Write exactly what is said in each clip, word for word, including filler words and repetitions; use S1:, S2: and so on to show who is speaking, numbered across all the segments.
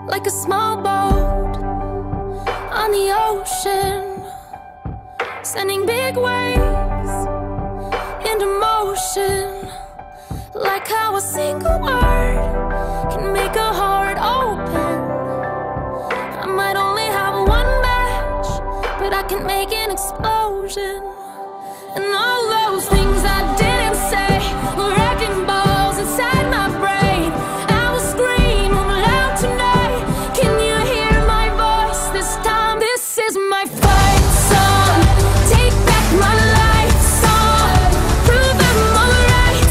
S1: like a small boat on the ocean, sending big waves into motion, like how a single word can make a heart open. I might only have one match, but I can make an explosion. And all those things I didn't say were wrecking balls inside my brain. I will scream loud tonight. Can you hear my voice this time? This is my fight song. Take back my life song. Prove I'm alright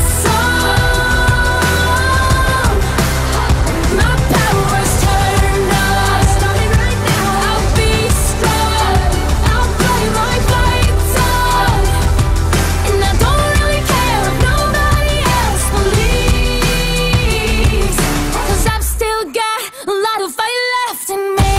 S1: song. My power's turned on. Starting right now. I'll be strong. I'll play my fight song. And I don't really care if nobody else believes, 'cause I've still got a lot of fight left in me.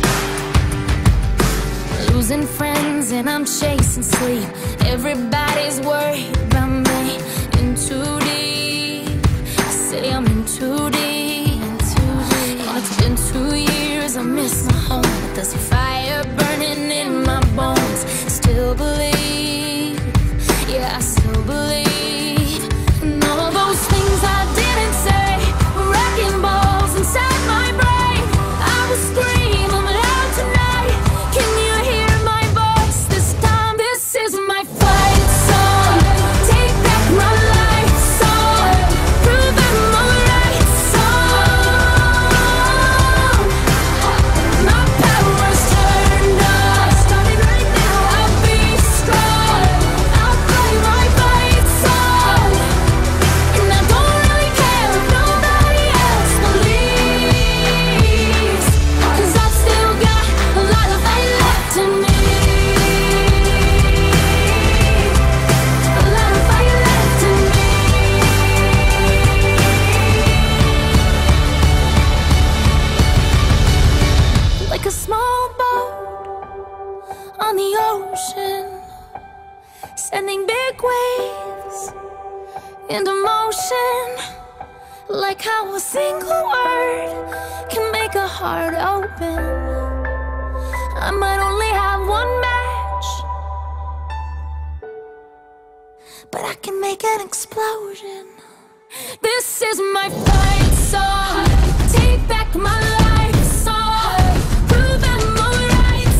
S1: Losing friends and I'm chasing sleep. Everybody's worried about me. In too deep. I say I'm in too deep. And it's been two years, I miss my home, but there's a fire burning in my bones. Still believe, yeah, I still believe. And all those things I didn't say were wrecking balls inside my brain. I will scream loud tonight. Can you hear my voice this time? This is my fight song. Take back my life song. Prove I'm alright song. My power's turned on. Starting right now. I'll be strong. I'll play my fight song. And I don't really care if nobody else believes, 'cause I've still got a lot of fight left in me. A lot of fight left in me. Like a small boat on the ocean, sending big waves into motion, like how a single word can make a heart open. I might only have one match, but I can make an explosion. This is my fight song. Take back my life song. Prove I'm alright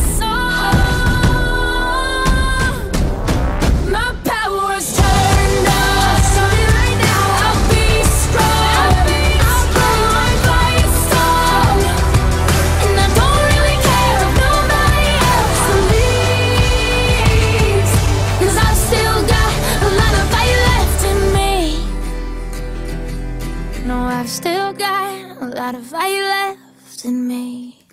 S1: song. My power's turned on. Starting right now. I'll be strong. I'll play my fight song. And I don't really care if nobody else believes, 'cause I've still got a lot of fight left in me. No, I've still got a lot of fight left in me.